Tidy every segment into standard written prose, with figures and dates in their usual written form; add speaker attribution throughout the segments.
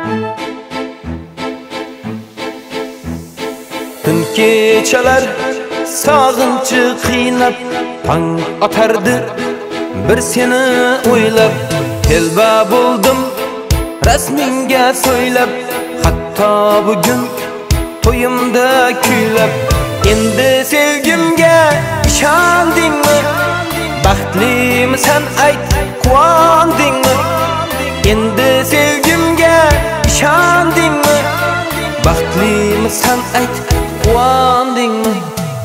Speaker 1: Tün kechalar sog'inchi qiynab tong otardi bir seni o'ylab telba bo'ldim rasmingga so'ylab hatto bugun to'yimda kuylab endi sevgimga ishondingmi baxtlimisan ayt quvondingmi endi sevgimga ishondingmi baxtlimisan ayt quvondingmi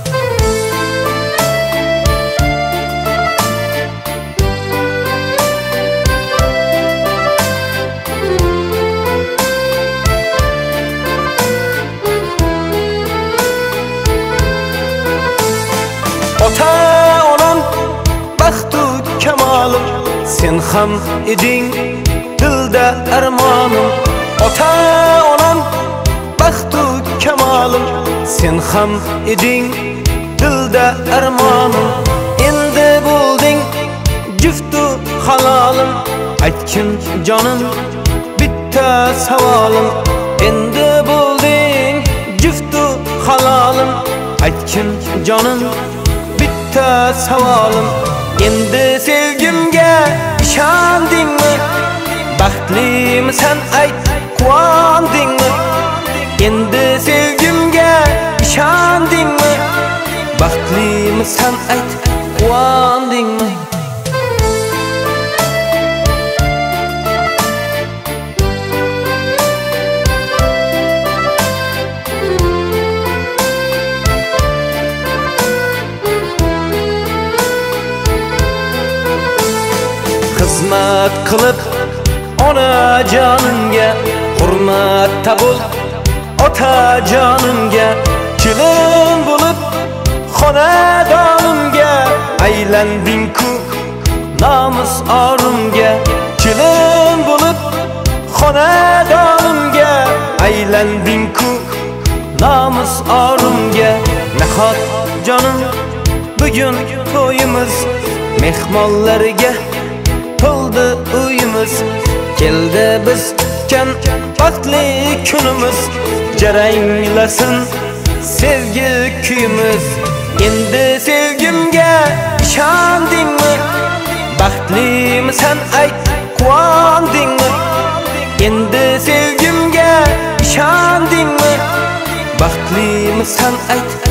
Speaker 1: Ota-onam baxtu kamalim sen ham eding dilda armonim Ota-onam baxtu kamalim sen ham eding dilda armonim endi bo'lding juftu halolim aytgin jonim bitta savolim endi bo'lding juftu halolim aytgin jonim bitta savolim endi sevgimga ishondingmi baxtlimisan ayt quvondingmi endi sevgimga ishondingmi baxtlimisan ayt quvondingmi Xizmat qilib ona jonimga hurmatda bo'l ota jonimga kelin bo'lib xonadonimga aylanding-ku nomus orimga kelin bo'lib xonadonimga aylanding-ku nomus orimga nahot jonim bugun to'yimiz mehmonlarga to'ldi uyimiz keldi biz kutgan baxtli kunimiz jaranglasin sevgi kuyimiz endi sevgimga ishondingmi baxtlimisan ayt quvondingmi endi sevgimga ishondingmi baxtlimisan ayt